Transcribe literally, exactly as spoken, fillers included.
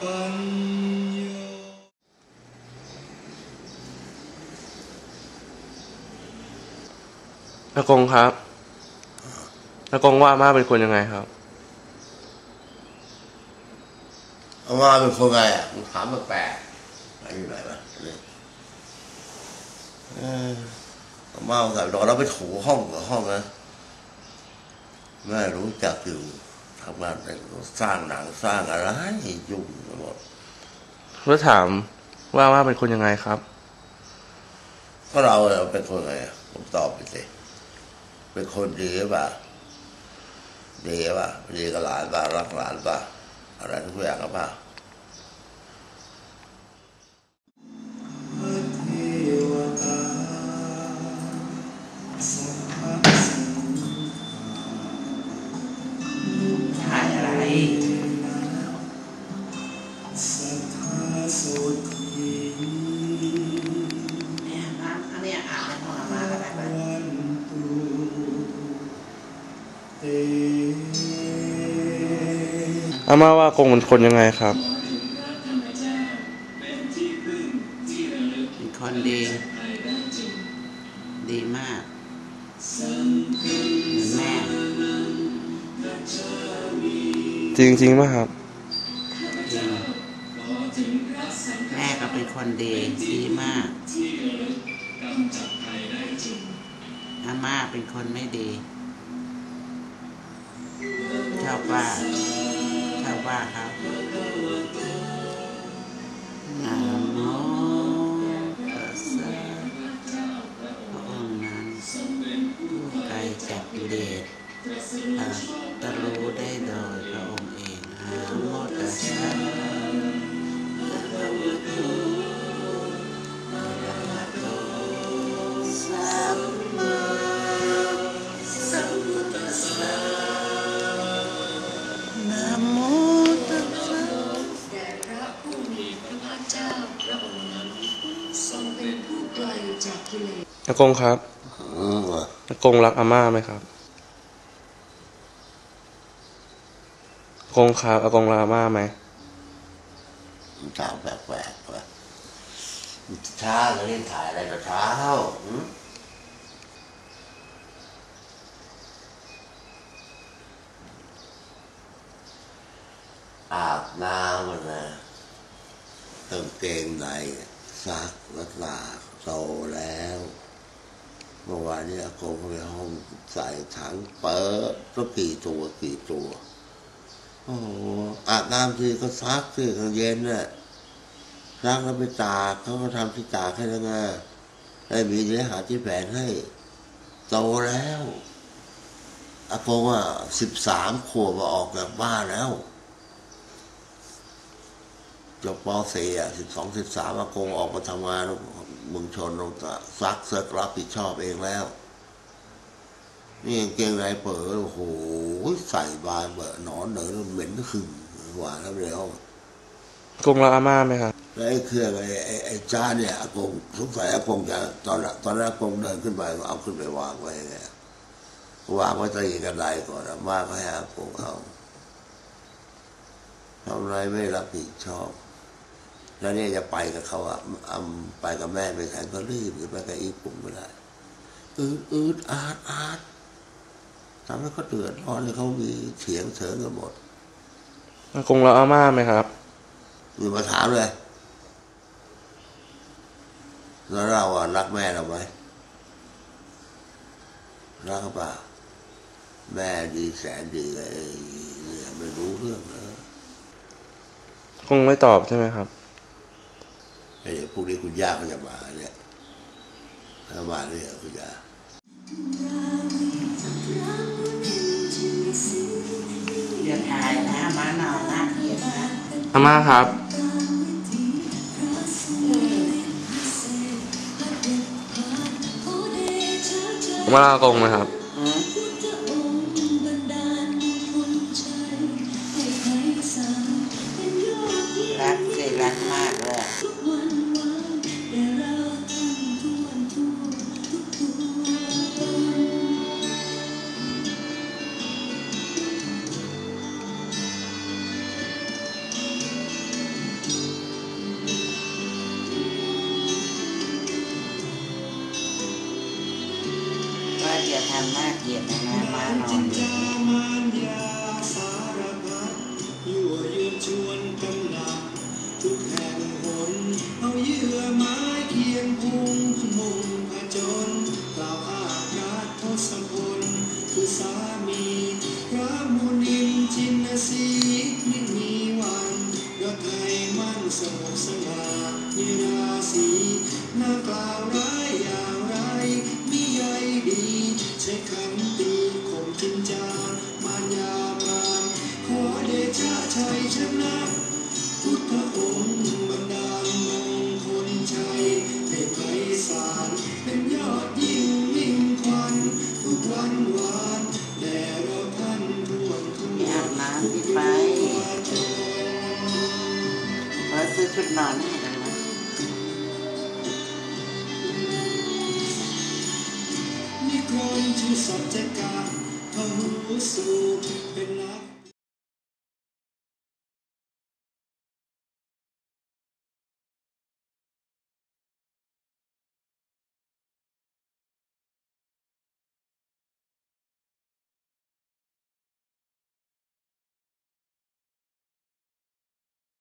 อากงครับอากงว่าอาม่าเป็นคนยังไงครับอาม่าเป็นคนไงอ่ะมึงถามแปลกๆอะไรอยู่ไหนวะนี่อาม่าใส่รอเราไปถูห้องกับห้องนะแม่รู้จักอยู่ทำงานแต่สร้างหนังสร้างอะไรยุ่งไปหมดแล้วถามว่าอาม่าเป็นคนยังไงครับก็เราเป็นคนไงผมตอบไปสิเป็นคนดีป่ะดีป่ะดีกับหลานป่ะรักหลานป่ะอะไรทุกอย่างป่ะถ่ายอะไรเนี่ยน้ำอันนี้อาบในห้องน้ำมาก็ได้ไหมอาม่าว่าอากงเป็นคนยังไงครับเป็นคนดีดีมากแม่จริงจริงป่ะครับแม่ก็เป็นคนดีดีมากอาม่าเป็นคนไม่ดีชอบว่าชอบว่าครับนะโมตัสสะพระองค์นั้นผู้ไกลจากกิเลสตรัสรู้ได้โดยพระองค์เองนะโมตัสสะอากงครับอากงรักอาม่าไหมครับอากงครับอากงรักอาม่าไหมถามแปลกๆว่ะเช้าเราเล่นถ่ายอะไรกับเช้าอาบน้ำมันนะกางเกงในซักรัดลาโตแล้วเมื่อวานนี้อากงเข้าไปห้องใส่ถังเปิดก็กี่ตัวกี่ตัวโอ้อาบน้ำทีก็ซักทีกลางเย็นน่ะซักแล้วไปตากเขาก็ทำที่ตากให้แล้วไงได้มีเนื้อหาที่แผนให้โตแล้วอากงอ่ะสิบสามขวบออกจากบ้านแล้วจบป.สี่ อ่ะสิบสองสิบสามอากงออกมาทำงานเมืองชนลงซักเซิร์ฟรับผิดชอบเองแล้วนี่เกงในเปิดโอ้โหใส่บานเปิดหนอนเหนือเหม็นขึงหวานแล้วเร็วอากงรักอาม่าไหมครับแล้วไอ้เครื่องไอ้ไอ้ไอ้จ้าเนี่ยอากงสงสัยอากงจะตอนตอนแรกอากงเดินขึ้นไปเอาขึ้นไปวางไว้ไงวางไว้ใต้กระไดก่อนมาก็ให้อากงเอาทำไรไม่รับผิดชอบแล้วเนี่ยจะไปกับเขาอ่ะไปกับแม่ไปแทนก็รีบหรือไปกับอีปุ่มไม่ได้อืดอืดอาดอาดทำให้เขาเดือดร้อนเลยเขามีเถียงเถิงกันหมดอากงรักอาม่าไหมครับมีมาถามเลยแล้วเราอ่ะรักแม่เราไหมรักเปล่าแม่ดีแสนดีเลยเนี่ยไม่รู้เรื่องเลยคงไม่ตอบใช่ไหมครับไอ้พวกนี้คุณย่าเขาจะมาเนี่ยถ้ามาเนี่ยคุณย่าอย่าถ่ายนะมาหนาวนะเย็นนะอาม่าครับอาม่าอากงไหมครับรักสิรักมากเลยการน่าเกลียดนะนะมานอนอยู่ยั่วยวนชวนกำหนัดทุกแห่งหนเอาเยื่อไม้เคียงพุงมุ่งผจญกล่าวอาฆาตทศพลคือสามีพระมุนินจินสีไม่มีวันรักไทยมั่นสงบสง่านิราศีน่ากล่าวร้ายอย่างไรมิใยดีใช้คำตีข่มจินจามารยาพรามขอเดชะชัยชนะพุทธองค์บันดาลมงคลชัยให้ไพศาลเป็นยอดยิ่งมิ่งควันทุกวันวานแด่เราท่านทั่วทั่วอาบน้ำที่ไปเออซื้อชุดนอนให้กันนะนิกรชื่อสัจจกะพหุสูเป็นนัก